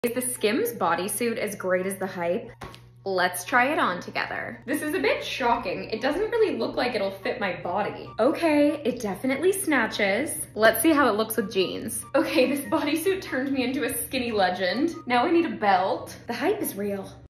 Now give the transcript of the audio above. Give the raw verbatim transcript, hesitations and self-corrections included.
Is the Skims bodysuit as great as the hype? Let's try it on together. This is a bit shocking. It doesn't really look like it'll fit my body. Okay, it definitely snatches. Let's see how it looks with jeans. Okay, this bodysuit turned me into a skinny legend. Now I need a belt. The hype is real.